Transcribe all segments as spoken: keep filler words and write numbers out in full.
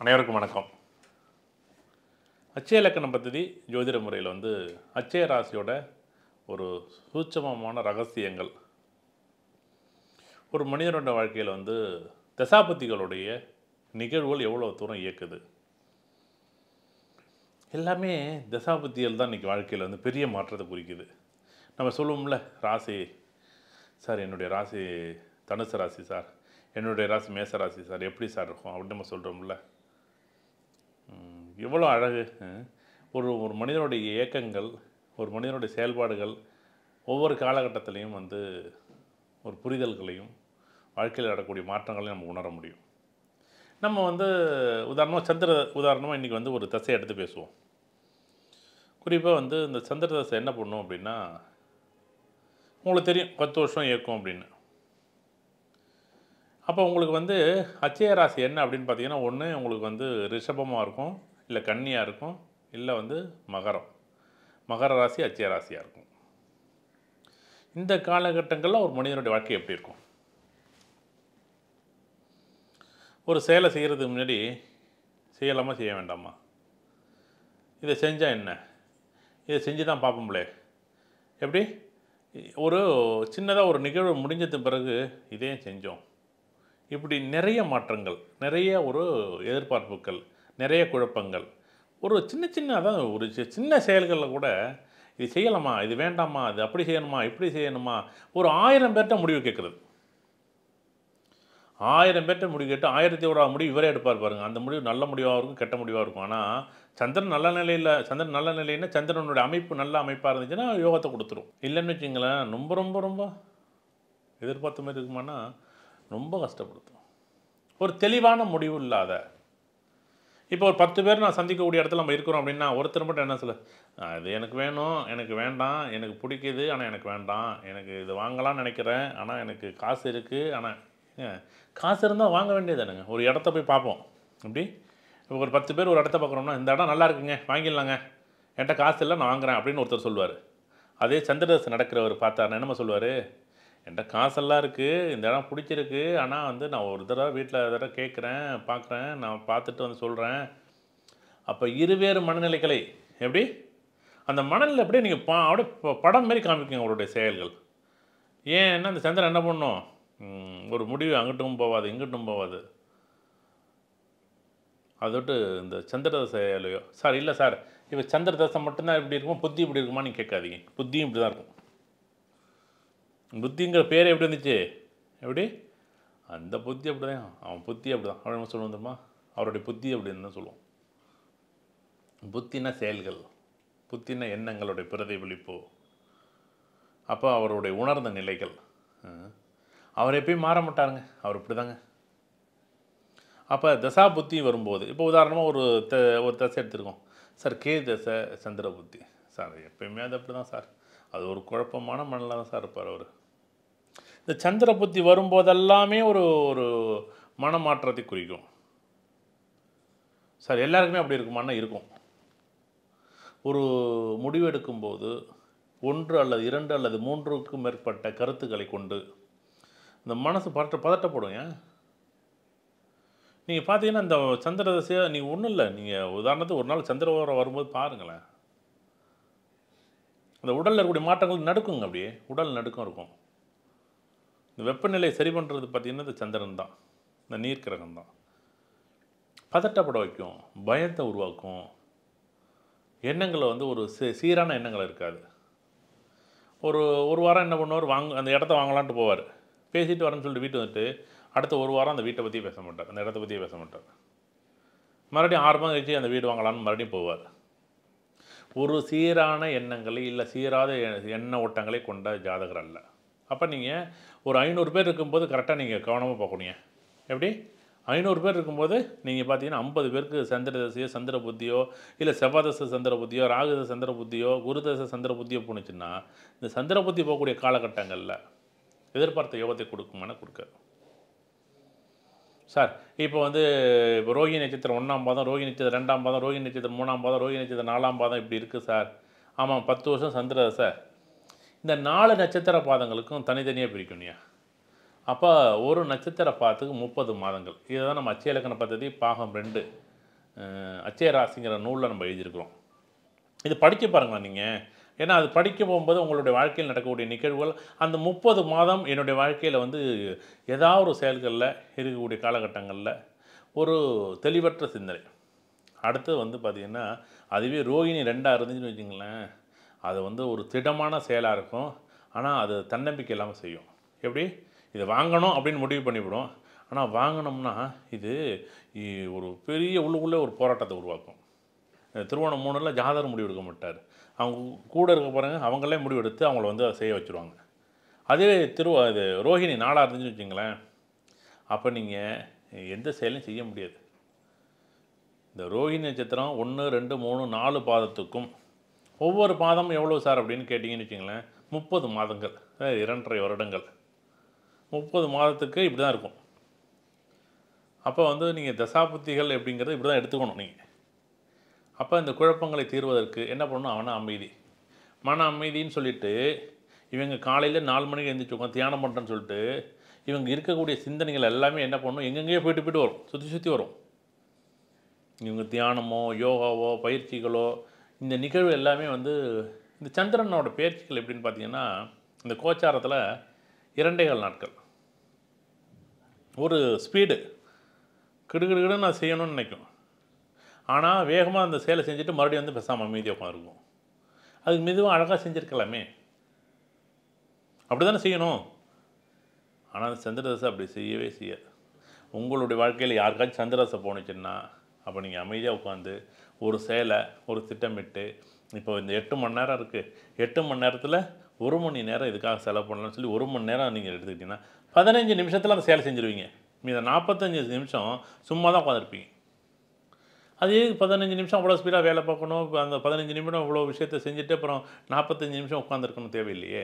அனைவருக்கும் வணக்கம். அச்சய இலக்கணம் பத்தி ஜோதிட முறையில் வந்து அச்சய ராசியோட ஒரு சூட்சமமான ரகசியங்கள் ஒரு மனிதனோட வாழ்க்கையில் வந்து தசாபதிகளுடைய நிகழ்வுகள் எவ்வளோ தூரம் இயக்குது எல்லாமே தசாபதிகள் தான் இன்றைக்கி வாழ்க்கையில் வந்து பெரிய மாற்றத்தை குறிக்குது. நம்ம சொல்லுவோம்ல, ராசி சார் என்னுடைய ராசி தனுசு ராசி சார், என்னுடைய ராசி மேச ராசி சார், எப்படி சார் இருக்கும் அப்படின்னு நம்ம சொல்கிறோம்ல. எவ்வளோ அழகு! ஒரு ஒரு மனிதனுடைய இயக்கங்கள், ஒரு மனிதனுடைய செயல்பாடுகள் ஒவ்வொரு காலகட்டத்திலையும் வந்து ஒரு புரிதல்களையும் வாழ்க்கையில் நடக்கக்கூடிய மாற்றங்களையும் நம்ம உணர முடியும். நம்ம வந்து உதாரணமாக சந்திர உதாரணமாக இன்றைக்கி வந்து ஒரு தசையை எடுத்து பேசுவோம். குறிப்பாக வந்து இந்த சந்திர தசை என்ன பண்ணும் அப்படின்னா, உங்களுக்கு தெரியும் பத்து வருஷம் இயக்கும் அப்படின்னு. அப்போ உங்களுக்கு வந்து அச்சய ராசி என்ன அப்படின்னு பார்த்தீங்கன்னா, ஒன்று உங்களுக்கு வந்து ரிஷபமாக இருக்கும், இல்லை கன்னியாக இருக்கும், இல்லை வந்து மகரம். மகர ராசி அச்சய ராசியாக இருக்கும். இந்த காலகட்டங்களில் ஒரு மனிதனுடைய வாழ்க்கை எப்படி இருக்கும்? ஒரு செயலை செய்கிறதுக்கு முன்னாடி செய்யலாமா செய்ய வேண்டாமா, இதை செஞ்சால் என்ன, இதை செஞ்சு தான் பார்ப்போம்லே, எப்படி ஒரு சின்னதாக ஒரு நிகழ்வு முடிஞ்சது பிறகு இதையும் செஞ்சோம், இப்படி நிறைய மாற்றங்கள், நிறைய ஒரு எதிர்பார்ப்புகள், நிறைய குழப்பங்கள், ஒரு சின்ன சின்ன அதான் ஒரு சின்ன செயல்களில் கூட இது செய்யலாமா, இது வேண்டாமா, இது அப்படி செய்யணுமா, இப்படி செய்யணுமா, ஒரு ஆயிரம் பேர்கிட்ட முடிவு கேட்குறது. ஆயிரம் பேர்கிட்ட முடிவு கேட்டு ஆயிரத்தி ஓராவது முடிவு இவரே எடுப்பார் பாருங்கள். அந்த முடிவு நல்ல முடிவாக இருக்கும், கெட்ட முடிவாக இருக்கும். ஆனால் சந்திரன் நல்ல நிலையில் சந்திரன் நல்ல நிலைன்னா சந்திரனுடைய அமைப்பு நல்ல அமைப்பாக இருந்துச்சுன்னா யோகத்தை கொடுத்துரும். இல்லைன்னு வச்சிங்களேன், ரொம்ப ரொம்ப ரொம்ப எதிர்பார்த்த மாதிரி இருக்குமானா ரொம்ப கஷ்டப்படுத்தும். ஒரு தெளிவான முடிவு இல்லாத, இப்போ ஒரு பத்து பேர் நான் சந்திக்கக்கூடிய இடத்துல நம்ம இருக்கிறோம் அப்படின்னா, ஒருத்தர் மட்டும் என்ன சொல்ல, இது எனக்கு வேணும், எனக்கு வேண்டாம், எனக்கு பிடிக்குது ஆனால் எனக்கு வேண்டாம், எனக்கு இது வாங்கலாம்னு நினைக்கிறேன் ஆனால் எனக்கு காசு இருக்குது, ஆனால் காசு இருந்தால் வாங்க வேண்டியதானுங்க. ஒரு இடத்த போய் பார்ப்போம். இப்படி இப்போ ஒரு பத்து பேர் ஒரு இடத்த பார்க்குறோம்னா, இந்த இடம் நல்லா இருக்குங்க, வாங்கிடலாங்க, என்கிட்ட காசு இல்லை நான் வாங்குறேன் அப்படின்னு ஒருத்தர் சொல்லுவார். அதே சந்திரதசை நடக்கிறவர் பார்த்தாருன்னா என்னம்மா சொல்லுவார், என்கிட்ட காசெல்லாம் இருக்குது, இந்த இடம் பிடிச்சிருக்கு, ஆனால் வந்து நான் ஒரு தடவை வீட்டில் தடவை கேட்குறேன், பார்க்குறேன், நான் பார்த்துட்டு வந்து சொல்கிறேன். அப்போ இருவேறு மனநிலைகளை எப்படி அந்த மனநிலை அப்படியே நீங்கள் பா அப்படியே படம் மாரி காமிக்குங்க அவருடைய செயல்கள். ஏன்னா அந்த சந்திரன் என்ன பண்ணும், ஒரு முடிவு அங்கிட்டும் போகாது இங்கிட்டும் போகாது. அதோட்டு இந்த சந்திர தசையிலையோ, சார் இல்லை சார் இப்போ சந்திர தசை மட்டும்தான் இப்படி இருக்கும், புத்தி இப்படி இருக்குமா நீங்கள் கேட்காதீங்க. புத்தியும் இப்படி தான் இருக்கும். புத்திங்கிற பேர் எப்படி இருந்துச்சு, எப்படி அந்த புத்தி அப்படி தான், அவன் புத்தி அப்படி தான் அப்படின்னு சொல்லுவோம் தெரியுமா, அவருடைய புத்தி அப்படின்னு தான் சொல்லுவோம். புத்தின செயல்கள், புத்தின எண்ணங்களுடைய பிரதிபலிப்பு, அப்போ அவருடைய உணர்ந்த நிலைகள். அவர் எப்பயும் மாற மாட்டாருங்க, அவர் இப்படி தாங்க. அப்போ தசா புத்தி வரும்போது, இப்போ உதாரணமாக ஒரு த ஒரு தசை எடுத்துருக்கோம் சார், கே தசை சந்திர புத்தி சார், எப்பயுமே அது அப்படி தான் சார், அது ஒரு குழப்பமான மனநிலை தான் சார் இருப்பார் அவர். இந்த சந்திர புத்தி வரும்போதெல்லாமே ஒரு ஒரு மனமாற்றத்தை குறிக்கும். சார் எல்லாருக்குமே அப்படி இருக்குமானா இருக்கும். ஒரு முடிவு எடுக்கும்போது ஒன்று அல்லது இரண்டு அல்லது மூன்றுக்கும் மேற்பட்ட கருத்துக்களை கொண்டு இந்த மனசு பதட்ட பதட்டப்படும். ஏன் நீங்கள் பார்த்தீங்கன்னா இந்த சந்திர தசையை நீங்கள் ஒன்றும் இல்லை, நீங்கள் உதாரணத்துக்கு ஒரு நாள் சந்திர ஓரம் வரும்போது பாருங்களேன், அந்த உடலில் இருக்கக்கூடிய மாற்றங்கள் நடுக்குங்க, அப்படியே உடல் நடுக்கம் இருக்கும். இந்த வெப்பநிலையை சரி பண்ணுறது பார்த்திங்கன்னா இந்த சந்திரன் தான், இந்த நீர்க்கிரகம் தான். பதட்டப்பட வைக்கும், பயத்தை உருவாக்கும், எண்ணங்களை வந்து ஒரு சீரான எண்ணங்கள் இருக்காது. ஒரு ஒரு வாரம் என்ன பண்ணுவார், வாங்க அந்த இடத்த வாங்கலான்ட்டு போவார், பேசிட்டு வரேன்னு சொல்லிட்டு வீட்டு வந்துட்டு அடுத்த ஒரு வாரம் அந்த வீட்டை பற்றியே பேச மாட்டார், அந்த இடத்த பற்றியே பேச மாட்டார். மறுபடியும் ஆறு மாதம் கழிச்சு அந்த வீடு வாங்கலான்னு மறுபடியும் போவார். ஒரு சீரான எண்ணங்களை இல்லை சீராத எண்ண ஓட்டங்களை கொண்ட ஜாதகர் அல்ல. அப்போ நீங்கள் ஒரு ஐநூறு பேர் இருக்கும்போது கரெக்டாக நீங்கள் கவனமாக பார்க்கணுங்க. எப்படி ஐநூறு பேர் இருக்கும்போது நீங்கள் பார்த்தீங்கன்னா ஐம்பது பேருக்கு சந்திர தசையோ சந்திர புத்தியோ இல்லை செவ்வாதசை சந்திர புத்தியோ ராகுதசை சந்திர புத்தியோ குருதசை சந்திர புத்தியோ போணுச்சுன்னா, இந்த சந்திர புத்தி போகக்கூடிய காலகட்டங்களில் எதிர்பார்த்த யோகத்தை கொடுக்குமானா கொடுக்காது. சார் இப்போ வந்து இப்போ ரோஹிணி நட்சத்திரம் ஒன்றாம் பாதம், ரோஹிணி நட்சத்திரம் ரெண்டாம் பாதம், ரோஹிணி நட்சத்திரம் மூணாம் பாதம், ரோஹிணி நட்சத்திரம் நாலாம் பாதம் இப்படி இருக்குது சார். ஆமாம், பத்து வருஷம் சந்திர தசை. இந்த நாலு நட்சத்திர பாதங்களுக்கும் தனித்தனியாக பிரிக்கணுயா. அப்போ ஒரு நட்சத்திர பாதத்துக்கு முப்பது மாதங்கள். இதை தான் நம்ம அச்சய இலக்கண பദ്ധதி பாகம் ரெண்டு அச்சய ராசிங்கிற நூலில் நம்ம எழுதியிருக்கிறோம். இது படிக்க பாருங்களேன் நீங்கள். ஏன்னா அது படிக்க போகும்போது உங்களுடைய வாழ்க்கையில் நடக்கக்கூடிய நிகழ்வுகள் அந்த முப்பது மாதம் என்னுடைய வாழ்க்கையில் வந்து ஏதாவது ஒரு செயல்களில் இருக்கக்கூடிய காலகட்டங்களில் ஒரு தெளிவற்ற சிந்தனை. அடுத்து வந்து பார்த்திங்கன்னா அதுவே ரோகிணி ரெண்டாக இருந்துச்சுன்னு வச்சுங்களேன், அது வந்து ஒரு திடமான செயலாக இருக்கும். ஆனால் அது தன்னம்பிக்கை இல்லாமல் செய்யும். எப்படி இதை வாங்கணும் அப்படின்னு முடிவு பண்ணிவிடும். ஆனால் வாங்கினோம்னா இது ஒரு பெரிய உள்ளுக்குள்ளே ஒரு போராட்டத்தை உருவாக்கும். திருவோணம் மூணில் ஜாதகர் முடிவு எடுக்க மாட்டார். அவங்க கூட இருக்க பாருங்க, அவங்களே முடிவு எடுத்து அவங்கள வந்து அதை செய்ய வச்சுருவாங்க. அதே திரு இது ரோஹிணி நாளாக இருந்துச்சுன்னு வச்சுங்களேன், அப்போ நீங்கள் எந்த செயலையும் செய்ய முடியாது. இந்த ரோஹிணி நட்சத்திரம் ஒன்று ரெண்டு மூணு நாலு பாதத்துக்கும் ஒவ்வொரு பாதம் எவ்வளோ சார் அப்படின்னு கேட்டிங்கன்னு வச்சுங்களேன், முப்பது மாதங்கள், இரண்டரை வருடங்கள், முப்பது மாதத்துக்கு இப்படி தான் இருக்கும். அப்போ வந்து நீங்கள் தசாபுத்திகள் எப்படிங்கிறது இப்படி தான் எடுத்துக்கணும் நீங்கள். அப்போ இந்த குழப்பங்களை தீர்வதற்கு என்ன பண்ணணும், அவன அமைதி, மன அமைதின்னு சொல்லிவிட்டு இவங்க காலையில் நாலு மணிக்கு எழுந்திரிச்சுக்கோங்க தியானம் பண்ணுறேன்னு சொல்லிட்டு இவங்க இருக்கக்கூடிய சிந்தனைகள் எல்லாமே என்ன பண்ணணும், எங்கெங்கேயோ போயிட்டு போயிட்டு வரும், சுற்றி சுற்றி வரும். இவங்க தியானமோ யோகாவோ பயிற்சிகளோ இந்த நிகழ்வு எல்லாமே வந்து இந்த சந்திரனோட பயிற்சிகள் எப்படின்னு பார்த்தீங்கன்னா, இந்த கோச்சாரத்தில் இரண்டேகால் நாட்கள் ஒரு ஸ்பீடு கிடுகிடுன்னு நான் செய்யணும்னு நினைக்கும். ஆனால் வேகமாக அந்த சேலை செஞ்சுட்டு மறுபடியும் வந்து பேசாமல் அமைதியாக உட்காந்துருக்கும். அதுக்கு மெதுவாக அழகாக செஞ்சுருக்கலாமே, அப்படி தானே செய்யணும். ஆனால் அந்த சந்திரதசை அப்படி செய்யவே செய்யாது. உங்களுடைய வாழ்க்கையில் யாருக்காச்சும் சந்திரதசை போணுச்சுன்னா அப்போ நீங்கள் அமைதியாக உட்காந்து ஒரு சேலை ஒரு திட்டமிட்டு, இப்போ இந்த எட்டு மணி நேரம் இருக்குது, எட்டு மணி நேரத்தில் ஒரு மணி நேரம் இதுக்காக செலவு பண்ணலாம்னு சொல்லி ஒரு மணி நேரம் நீங்கள் எடுத்துக்கிட்டிங்கன்னா பதினஞ்சு நிமிஷத்தில் அந்த சேலை செஞ்சுருவீங்க. மீத நாற்பத்தஞ்சு நிமிஷம் சும்மா தான் உட்காந்துருப்பீங்க. அதே பதினஞ்சு நிமிஷம் அவ்வளோ ஸ்பீடாக வேலை பார்க்கணும், அந்த பதினஞ்சு நிமிடம் இவ்வளோ விஷயத்தை செஞ்சுட்டு அப்புறம் நாற்பத்தஞ்சு நிமிஷம் உட்காந்துருக்கணும் தேவையில்லையே.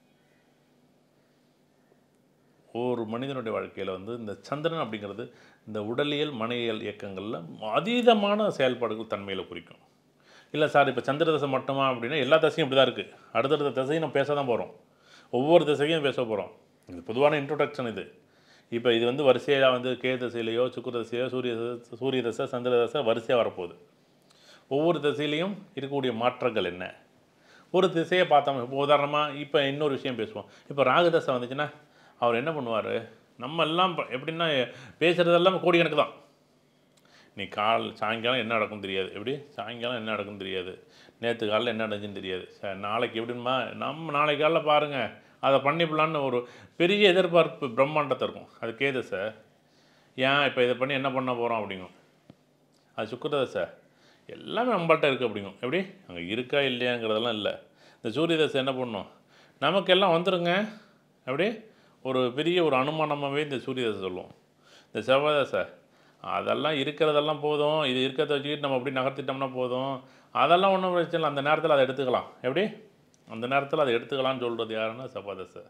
ஒரு மனிதனுடைய வாழ்க்கையில் வந்து இந்த சந்திரன் அப்படிங்கிறது இந்த உடலியல் மனையியல் இயக்கங்களில் அதீதமான செயல்பாடுகள் தன்மையில் குறிக்கும். இல்லை சார் இப்போ சந்திர தசை மட்டுமா அப்படின்னா எல்லா தசையும் இப்படி தான் இருக்குது. அடுத்தடுத்த தசையும் நம்ம பேச தான் போகிறோம், ஒவ்வொரு தசையும் பேச போகிறோம். இது பொதுவான இன்ட்ரோடக்ஷன். இது இப்போ இது வந்து வரிசையாக வந்து கே தசையிலையோ சுக்குர தசையோ சூரிய சூரிய தசை சந்திர தசை வரிசையாக வரப்போகுது. ஒவ்வொரு திசையிலையும் இருக்கக்கூடிய மாற்றங்கள் என்ன, ஒரு திசையை பார்த்தோம். இப்போ உதாரணமாக இப்போ இன்னொரு விஷயம் பேசுவோம். இப்போ ராகு தசை வந்துச்சுன்னா அவர் என்ன பண்ணுவார், நம்ம எல்லாம் எப்படின்னா பேசுகிறதெல்லாம் கோடிக்கணக்கு தான். நீ கால் சாயங்காலம் என்ன நடக்கும் தெரியாது, எப்படி சாயங்காலம் என்ன நடக்கும் தெரியாது, நேற்று காலையில் என்ன நடந்துச்சுன்னு தெரியாது, நாளைக்கு எப்படிமா நம்ம நாளைக்கு காலையில் பாருங்கள் அதை பண்ணிப்பலான்னு ஒரு பெரிய எதிர்பார்ப்பு பிரம்மாண்டத்தை இருக்கும். அது கேதசை. ஏன் இப்போ இதை பண்ணி என்ன பண்ண போகிறோம் அப்படிங்கும். அது சுக்கிரதசை. எல்லாமே நம்மள்கிட்ட இருக்குது அப்படிங்கும். எப்படி அங்கே இருக்கா இல்லையாங்கிறதெல்லாம் இல்லை. இந்த சூரிய தசை என்ன பண்ணணும், நமக்கெல்லாம் வந்துடுங்க அப்படி ஒரு பெரிய ஒரு அனுமானமாகவே இந்த சூரிய தசை சொல்லுவோம். இந்த செவ்வாய் தசை அதெல்லாம் இருக்கிறதெல்லாம் போதும், இது இருக்கிறத வச்சுக்கிட்டு நம்ம அப்படி நகர்த்திட்டோம்னா போதும், அதெல்லாம் ஒன்றும் பிரச்சனை இல்லை, அந்த நேரத்தில் அதை எடுத்துக்கலாம். எப்படி அந்த நேரத்தில் அதை எடுத்துக்கலாம்னு சொல்கிறது யாருன்னா செவ்வாய் தசை.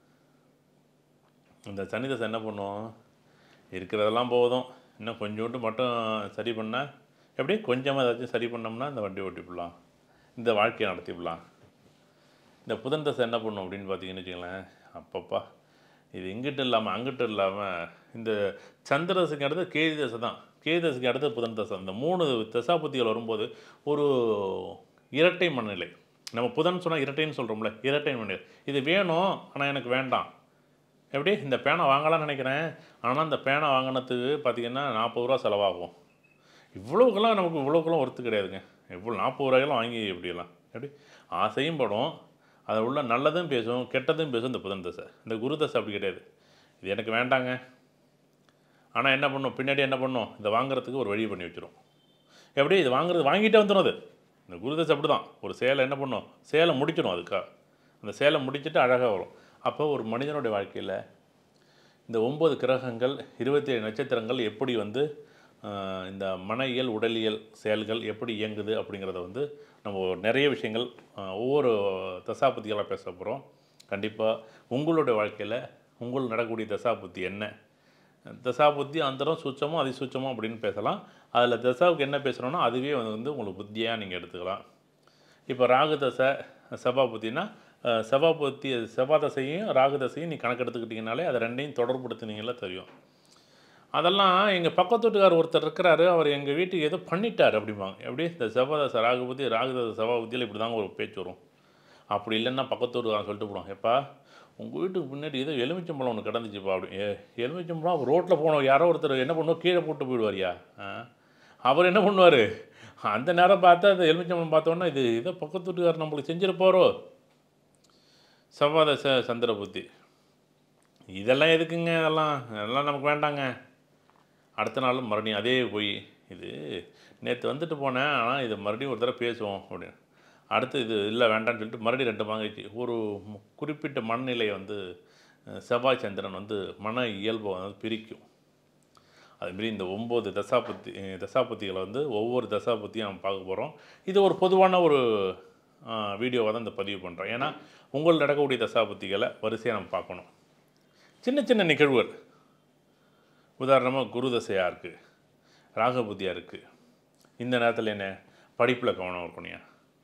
இந்த சனி தசை என்ன பண்ணுவோம், இருக்கிறதெல்லாம் போதும், இன்னும் கொஞ்சோண்டு மட்டும் சரி பண்ணால் எப்படி கொஞ்சமாக ஏதாச்சும் சரி பண்ணோம்னா இந்த வண்டி ஓட்டிவிடலாம், இந்த வாழ்க்கையை நடத்திவிடலாம். இந்த புதன் தசை என்ன பண்ணும் அப்படின்னு பார்த்தீங்கன்னு வச்சுங்களேன், அப்பப்பா இது இங்கிட்டு இல்லாமல் அங்கிட்டு இல்லாமல் இந்த சந்திரதசைக்கு அடுத்து கேது தசை தான், கேது தசைக்கு அடுத்து புதன் தசை. இந்த மூணு தசாபுத்திகள் வரும்போது ஒரு இரட்டை மனநிலை. நம்ம புதன் சொன்னால் இரட்டைன்னு சொல்கிறோம்ல, இரட்டை மனநிலை. இது வேணும் ஆனால் எனக்கு வேண்டாம். எப்படி இந்த பேனை வாங்கலாம்னு நினைக்கிறேன், ஆனால் இந்த பேனை வாங்கினதுக்கு பார்த்திங்கன்னா நாற்பது ரூபா செலவாகும். இவ்வளோக்கெல்லாம் நமக்கு இவ்வளோக்கெல்லாம் ஒர்த்து கிடையாதுங்க. இவ்வளோ நாற்பது ரூபாயெல்லாம் வாங்கி எப்படியெல்லாம் எப்படி ஆசையும் படும், அதை உள்ள நல்லதும் பேசும் கெட்டதும் பேசும் இந்த புதன் தசை. இந்த குரு தசை அப்படி கிடையாது, இது எனக்கு வேண்டாங்க, ஆனால் என்ன பண்ணும் பின்னாடி என்ன பண்ணும், இதை வாங்குறதுக்கு ஒரு வழி பண்ணி வச்சிடும். எப்படி இது வாங்குறது வாங்கிட்டே வந்துடும். அது இந்த குரு தசை அப்படி தான். ஒரு சேலை என்ன பண்ணும், சேலை முடிச்சிடும், அதுக்காக அந்த சேலை முடிச்சுட்டு அழகாக வரும். அப்போ ஒரு மனிதனுடைய வாழ்க்கையில் இந்த ஒம்பது கிரகங்கள் இருபத்தி ஏழு நட்சத்திரங்கள் எப்படி வந்து இந்த மனையியல் உடலியல் செயல்கள் எப்படி இயங்குது அப்படிங்கிறத வந்து நம்ம நிறைய விஷயங்கள் ஒவ்வொரு தசாபுத்திகளாக பேச போகிறோம். கண்டிப்பாக உங்களுடைய வாழ்க்கையில் உங்களுக்கு நடக்கக்கூடிய தசாபுத்தி என்ன, தசாபுத்தி அந்தரம் சூட்சமோ அதிசூட்சமோ அப்படின்னு பேசலாம். அதில் தசாவுக்கு என்ன பேசுகிறோன்னா அதுவே வந்து உங்களுக்கு புத்தியாக நீங்கள் எடுத்துக்கலாம். இப்போ ராகு தசை செவ்வாய் புத்தினா செவ்வாய் புத்தி செவ்வாய் தசையும் ராகு தசையும் நீ கணக்கு எடுத்துக்கிட்டிங்கனாலே அதை ரெண்டையும் தொடர்புடுத்தினீங்களா தெரியும். அதெல்லாம் எங்கள் பக்கத்து வீட்டுக்கார் ஒருத்தர் இருக்கிறாரு, அவர் எங்கள் வீட்டுக்கு ஏதோ பண்ணிட்டார் அப்படிம்பாங்க. எப்படி இந்த செவ்வாதசை ராகுபதி ராகுதசை செவ்வாபதியில் இப்படி தாங்க ஒரு பேச்சு வரும். அப்படி இல்லைன்னா பக்கத்து வீட்டுக்காரன் சொல்லிட்டு போடுவாங்க, எப்பா உங்கள் வீட்டுக்கு முன்னாடி ஏதோ எலுமிச்சம்பழம் ஒன்று கிடந்துச்சுப்பா அப்படி. ஏ எலுமிச்சம்பழம் ரோட்டில் போனோம், யாரோ ஒருத்தர் என்ன பண்ணுவோம் கீழே போட்டு போயிடுவாரியா. அவர் என்ன பண்ணுவார், அந்த நேரம் பார்த்தா அந்த எலுமிச்சம்பழம் பார்த்தோன்னா இது ஏதோ பக்கத்து வீட்டுக்காரர் நம்மளுக்கு செஞ்சிருப்பாரோ. செவ்வாதசை சந்திர புத்தி இதெல்லாம் எதுக்குங்க, இதெல்லாம் இதெல்லாம் நமக்கு வேண்டாங்க. அடுத்த நாள் மறுபடியும் அதே போய் இது நேற்று வந்துட்டு போனேன், ஆனால் இதை மறுபடியும் ஒரு தடவை பேசுவோம் அப்படின்னு. அடுத்து இது இல்லை வேண்டான்னு சொல்லிட்டு மறுபடியும் ரெண்டு வாங்கிச்சு. ஒரு குறிப்பிட்ட மனநிலையை வந்து செவ்வாய் சந்திரன் வந்து மன இயல்பை வந்து பிரிக்கும். அதுமாரி இந்த ஒம்பது தசாபத்தி தசாபத்திகளை வந்து ஒவ்வொரு தசாபத்தியும் நம்ம பார்க்க போகிறோம். இது ஒரு பொதுவான ஒரு வீடியோவாக தான் இந்த பதிவு பண்ணுறோம். ஏன்னா உங்கள் நடக்கக்கூடிய தசாபத்திகளை வரிசையாக நம்ம பார்க்கணும். சின்ன சின்ன நிகழ்வுகள், உதாரணமாக குரு தசையாக இருக்குது, ராகபுத்தியாக இருக்குது. இந்த நேரத்தில் என்ன படிப்பில் கவனம் இருக்கணும்.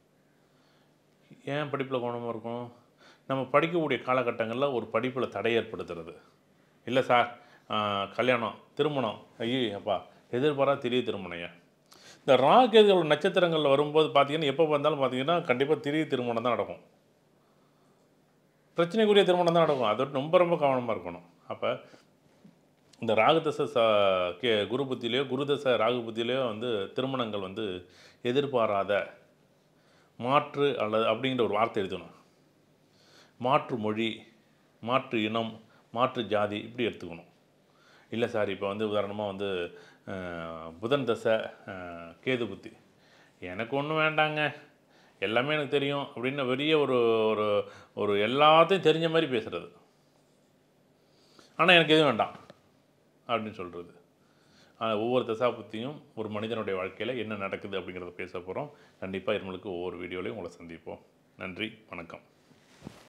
ஏன் படிப்பில் கவனமாக இருக்கும், நம்ம படிக்கக்கூடிய காலகட்டங்களில் ஒரு படிப்பில் தடை ஏற்படுத்துறது. இல்லை சார் கல்யாணம் திருமணம், ஐயோ அப்பா எதிர்பாராத திடீர் திருமணம். ஏன் இந்த ராகேதுகள் நட்சத்திரங்களில் வரும்போது பார்த்திங்கன்னா எப்போ வந்தாலும் பார்த்திங்கன்னா கண்டிப்பாக திடீர் திருமணம் தான் நடக்கும். பிரச்சனைக்குரிய திருமணம் தான் நடக்கும். அதோட ரொம்ப ரொம்ப கவனமாக இருக்கணும். அப்போ இந்த ராகுதசை ச கே குரு புத்திலேயோ குருதசை ராகு புத்திலேயோ வந்து திருமணங்கள் வந்து எதிர்பாராத மாற்று அல்லது அப்படிங்கிற ஒரு வார்த்தை எழுதணும். மாற்று மொழி, மாற்று இனம், மாற்று ஜாதி இப்படி எடுத்துக்கணும். இல்லை சார் இப்போ வந்து உதாரணமாக வந்து புதன் தசை கேது புத்தி, எனக்கு ஒன்றும் வேண்டாங்க எல்லாமே எனக்கு தெரியும் அப்படின்னு பெரிய ஒரு ஒரு ஒரு எல்லாத்தையும் தெரிஞ்ச மாதிரி பேசுகிறது. ஆனால் எனக்கு எதுவும் வேண்டாம் அப்படின்னு சொல்கிறது. ஒவ்வொரு தசாபத்தியும் ஒரு மனிதனுடைய வாழ்க்கையில் என்ன நடக்குது அப்படிங்கிறத பேச போகிறோம். கண்டிப்பாக இவங்களுக்கு ஒவ்வொரு வீடியோலையும் உங்களை சந்திப்போம். நன்றி, வணக்கம்.